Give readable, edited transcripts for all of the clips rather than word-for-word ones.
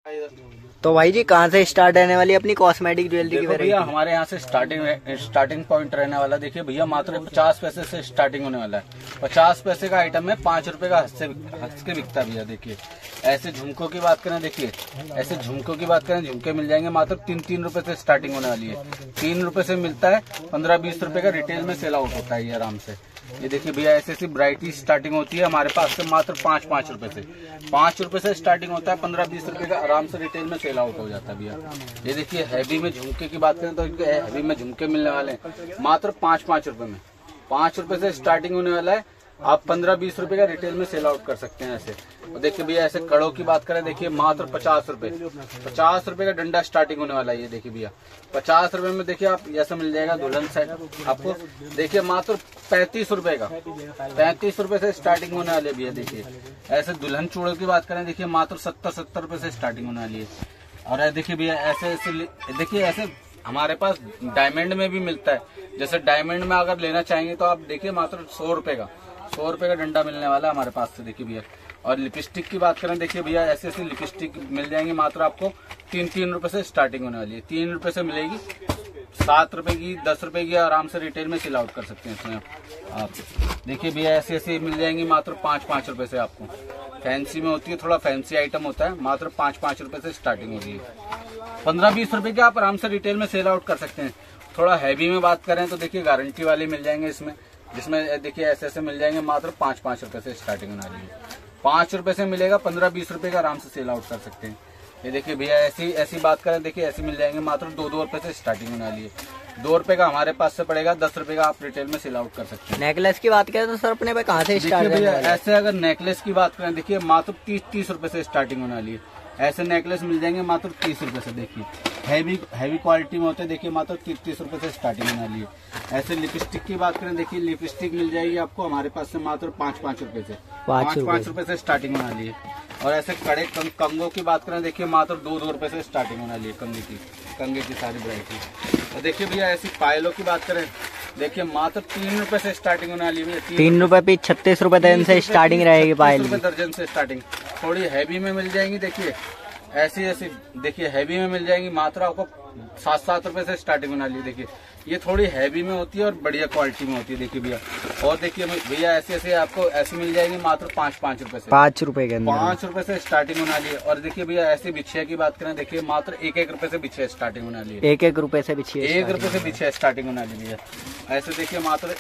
तो भाई जी कहाँ से स्टार्ट रहने वाली अपनी कॉस्मेटिक ज्वेलरी की भैया हमारे यहाँ से स्टार्टिंग पॉइंट रहने वाला देखिए भैया मात्र 50 पैसे से स्टार्टिंग होने वाला है। 50 पैसे का आइटम है 5 रुपए का हंस के बिकता है भैया। देखिए ऐसे झुमकों की बात करें, देखिए ऐसे झुमकों की बात करें, झुमके मिल जाएंगे मात्र 3-3 रुपए से स्टार्टिंग होने वाली है। 3 रुपए से मिलता है, 15-20 रुपए का रिटेल में सेल आउट होता है ये आराम से। ये देखिए भैया ऐसी ब्राइटी स्टार्टिंग होती है हमारे पास से मात्र 5-5 रुपए से। 5 रुपए से स्टार्टिंग होता है, 15-20 रुपए का आराम से रिटेल में सेल आउट हो जाता है भैया। ये देखिए हैवी में झुमके की बात करें तो हैवी में झुमके मिलने वाले हैं मात्र 5-5 रुपए में। 5 रुपए से स्टार्टिंग होने वाला है, आप 15-20 रुपए का रिटेल में सेल आउट कर सकते हैं ऐसे। और देखिए भैया ऐसे कड़ों की बात करें, देखिए मात्र 50 रुपए। 50 रुपए का डंडा स्टार्टिंग होने वाला है। ये देखिए भैया 50 रुपए में देखिए आप ऐसा मिल जाएगा दुल्हन सेट आपको, देखिए मात्र 35 रुपए का। 35 रुपए से स्टार्टिंग होने वाली है भैया। देखिए ऐसे दुल्हन चूड़ों की बात करें, देखिए मात्र 70 रुपए से स्टार्टिंग होने वाली है। और देखिए भैया ऐसे देखिए ऐसे हमारे पास डायमंड में भी मिलता है। जैसे डायमंड में अगर लेना चाहेंगे तो आप देखिए मात्र 100 रुपए का डंडा मिलने वाला है हमारे पास से। देखिए भैया और लिपस्टिक की बात करें, देखिए भैया ऐसे लिपस्टिक मिल जाएंगे मात्र आपको 3-3 रुपए से स्टार्टिंग होने वाली है। 3 रुपए से मिलेगी, 7 रुपए की 10 रुपए की आराम से रिटेल में सेल आउट कर सकते हैं इसमें आप। देखिए भैया ऐसे मिल जाएंगी मात्र 5-5 रुपए से आपको। फैंसी में होती है, थोड़ा फैंसी आइटम होता है, मात्र 5-5 रुपए से स्टार्टिंग होती है। 15-20 रुपए के आप आराम से रिटेल में सेल आउट कर सकते हैं। थोड़ा हैवी में बात करें तो देखिए गारंटी वाले मिल जाएंगे इसमें, जिसमें देखिए ऐसे मिल जाएंगे मात्र 5-5 रुपए से स्टार्टिंग होने वाली है। 5 रुपए से मिलेगा, 15-20 रुपए का आराम से सेल आउट कर सकते हैं। ये देखिए भैया ऐसी बात करें, देखिए ऐसी मिल जाएंगे मात्र 2-2 रुपए से स्टार्टिंग होने वाली है। 2 रुपए का हमारे पास से पड़ेगा, 10 रुपए का आप रिटेल में सेल आउट कर सकते हैं। नेकलेस की बात करें तो सर अपने पे कहाँ से स्टार्ट भैया ऐसे अगर नेकलेस की बात करें, देखिए मात्र 30 रुपए से स्टार्टिंग होने वाली है। ऐसे नेकलेस मिल जाएंगे मात्र 30 रुपए से। देखिए हैवी क्वालिटी में होते हैं, देखिए मात्र 30 रुपए से स्टार्टिंग होने वाली है। ऐसे लिपस्टिक की बात करें, देखिए लिपस्टिक मिल जाएगी आपको हमारे पास से मात्र 5-5 रुपए से। 5-5 रुपए से स्टार्टिंग होने वाली है। और ऐसे कड़े कंगों की बात करें, देखिए मात्र 2-2 रुपए से स्टार्टिंग होने वाली है कंगे की सारी वैरायटी। और देखिए भैया ऐसी पायलों की बात करें, देखिए मात्र 3 रुपए से स्टार्टिंग होने वाली है। 3 रुपए पीस 36 रुपए दर्जन से स्टार्टिंग रहेगी पायल दर्जन से स्टार्टिंग। थोड़ी हैवी में मिल जाएंगी, देखिए ऐसी देखिए हैवी में मिल जाएंगी मात्र आपको 7-7 रुपए से स्टार्टिंग होने वाली है। देखिए ये थोड़ी हैवी में होती है और बढ़िया क्वालिटी में होती है। देखिए भैया और देखिए भैया ऐसे आपको ऐसी मिल जाएगी मात्र 5-5 रुपए से। 5 रुपए के अंदर 5 रुपए से स्टार्टिंग होने वाली है। और देखिए भैया ऐसी बिछिया की बात करें, देखिए मात्र 1-1 रुपए से बिछिया स्टार्टिंग होने वाली है। 1-1 रुपए से बिछिया 1 रुपए से बिछिया स्टार्टिंग होने वाली है। ऐसे देखिए मात्र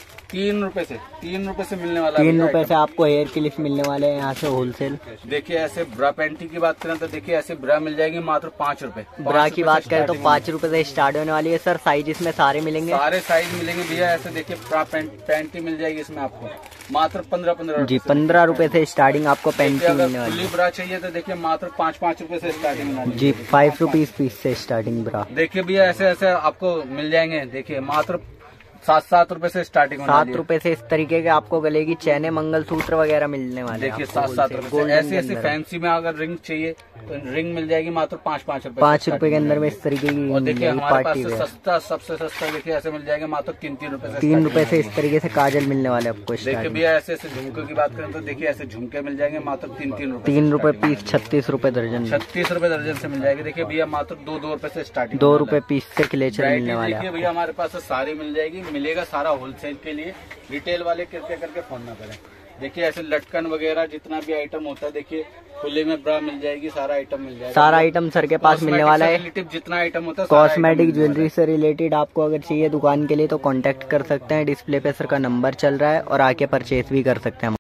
3 रुपए से मिलने वाला। 3 रुपए से आपको हेयर क्लिप मिलने वाले हैं यहाँ से होलसेल। देखिए ऐसे ब्रा पैंटी की बात करें तो देखिए ऐसे ब्रा मिल जाएंगे मात्र 5 रुपए। ब्रा की बात करें तो 5 रुपए से स्टार्ट होने वाली है। सर साइज इसमें सारे मिलेंगे? सारे साइज मिलेंगे भैया। ऐसे देखिए ब्रा पैंटी मिल जाएगी इसमें आपको मात्र 15 जी 15 रुपए से स्टार्टिंग आपको पैंटी मिलने वाली है। फुली ब्रा चाहिए तो देखिए मात्र 5-5 रुपए से स्टार्टिंग जी 5 रुपीज पीस से स्टार्टिंग ब्रा। देखिए भैया ऐसे आपको मिल जाएंगे, देखिए मात्र 7-7 रुपए से स्टार्टिंग होने वाली है। 7 रुपए से इस तरीके के आपको गले की चैने मंगलसूत्र वगैरह मिलने वाले हैं। देखिए 7-7 रुपए ऐसे फैंसी में अगर रिंग चाहिए तो रिंग मिल जाएगी मात्र 5-5 रुपए। 5 रुपए के अंदर में इस तरीके की। और देखिए हमारे पास सबसे सस्ता देखिए ऐसे मिल जाएगा मात्र 3-3 रुपए से। 3 रुपए से इस तरीके से काजल मिलने वाले आपको। देखिए भैया ऐसे झुमकों की बात करें तो देखिए ऐसे झुमके मिल जाएंगे मात्र 3-3 रुपए। 3 रुपए पीस 36 रुपए दर्जन। 36 रुपए दर्जन से मिल जाएगी। देखिए भैया मात्र 2-2 रुपए से स्टार्टिंग। 2 रुपए पीस से क्लेचर मिलने वाले। देखिए भैया हमारे पास सारी मिल जाएगी, मिलेगा सारा होलसेल के लिए। रिटेल वाले कृपया करके फोन ना करें। देखिए ऐसे लटकन वगैरह जितना भी आइटम होता है, देखिए खुले में ब्रा मिल जाएगी, सारा आइटम मिल जाएगा। सारा आइटम सर के पास मिलने वाला है। जितना आइटम होता है कॉस्मेटिक ज्वेलरी से रिलेटेड आपको अगर चाहिए दुकान के लिए तो कांटेक्ट कर सकते हैं। डिस्प्ले पे सर का नंबर चल रहा है और आके परचेज भी कर सकते हैं।